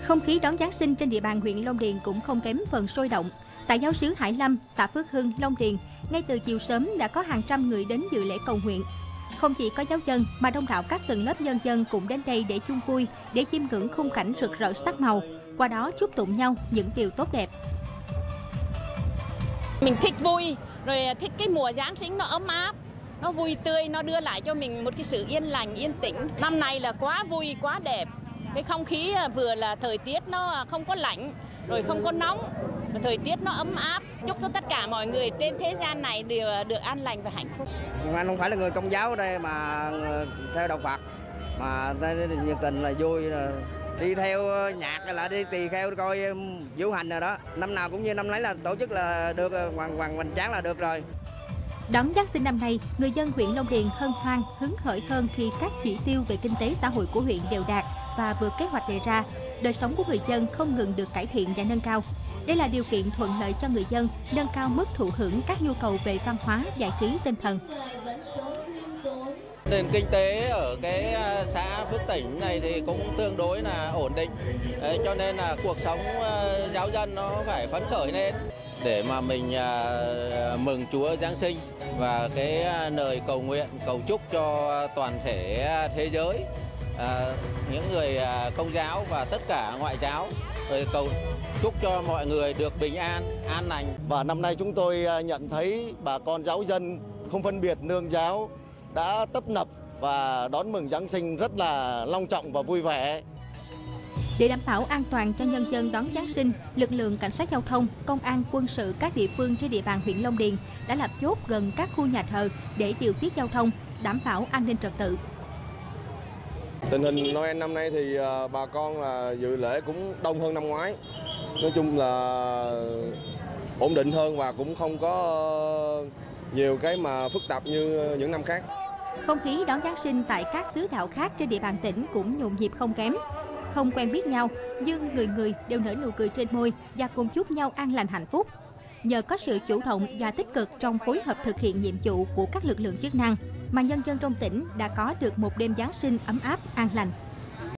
Không khí đón Giáng sinh trên địa bàn huyện Long Điền cũng không kém phần sôi động. Tại giáo xứ Hải Lâm, xã Phước Hưng, Long Điền, ngay từ chiều sớm đã có hàng trăm người đến dự lễ cầu nguyện. Không chỉ có giáo dân mà đông đảo các tầng lớp nhân dân cũng đến đây để chung vui, để chiêm ngưỡng khung cảnh rực rỡ sắc màu, qua đó chúc tụng nhau những điều tốt đẹp. Mình thích vui, rồi thích cái mùa Giáng sinh nó ấm áp, nó vui tươi, nó đưa lại cho mình một cái sự yên lành, yên tĩnh. Năm nay là quá vui, quá đẹp. Cái không khí vừa là thời tiết nó không có lạnh, rồi không có nóng, thời tiết nó ấm áp. Chúc cho tất cả mọi người trên thế gian này đều được an lành và hạnh phúc. Anh không phải là người Công giáo ở đây mà theo đạo Phật, mà nhiệt tình là vui, đi theo nhạc là đi tỳ kheo coi diễu hành rồi đó. Năm nào cũng như năm nấy là tổ chức là được hoành tráng là được rồi. Đón Giáng sinh năm nay, người dân huyện Long Điền hân hoan, hứng khởi hơn khi các chỉ tiêu về kinh tế xã hội của huyện đều đạt và vượt kế hoạch đề ra. Đời sống của người dân không ngừng được cải thiện và nâng cao. Đây là điều kiện thuận lợi cho người dân nâng cao mức thụ hưởng các nhu cầu về văn hóa, giải trí, tinh thần. Nền kinh tế ở cái xã Phước Tỉnh này thì cũng tương đối là ổn định. Đấy, cho nên là cuộc sống giáo dân nó phải phấn khởi lên để mà mình mừng Chúa Giáng sinh và cái lời cầu nguyện, cầu chúc cho toàn thể thế giới, những người Công giáo và tất cả ngoại giáo, rồi cầu chúc cho mọi người được bình an, an lành. Và năm nay chúng tôi nhận thấy bà con giáo dân không phân biệt nương giáo đã tấp nập và đón mừng Giáng sinh rất là long trọng và vui vẻ. Để đảm bảo an toàn cho nhân dân đón Giáng sinh, lực lượng cảnh sát giao thông, công an, quân sự các địa phương trên địa bàn huyện Long Điền đã lập chốt gần các khu nhà thờ để điều tiết giao thông, đảm bảo an ninh trật tự. Tình hình Noel năm nay thì bà con là dự lễ cũng đông hơn năm ngoái. Nói chung là ổn định hơn và cũng không có nhiều cái mà phức tạp như những năm khác. Không khí đón Giáng sinh tại các xứ đạo khác trên địa bàn tỉnh cũng nhộn nhịp không kém. Không quen biết nhau, nhưng người người đều nở nụ cười trên môi và cùng chúc nhau an lành hạnh phúc. Nhờ có sự chủ động và tích cực trong phối hợp thực hiện nhiệm vụ của các lực lượng chức năng, mà nhân dân trong tỉnh đã có được một đêm Giáng sinh ấm áp, an lành.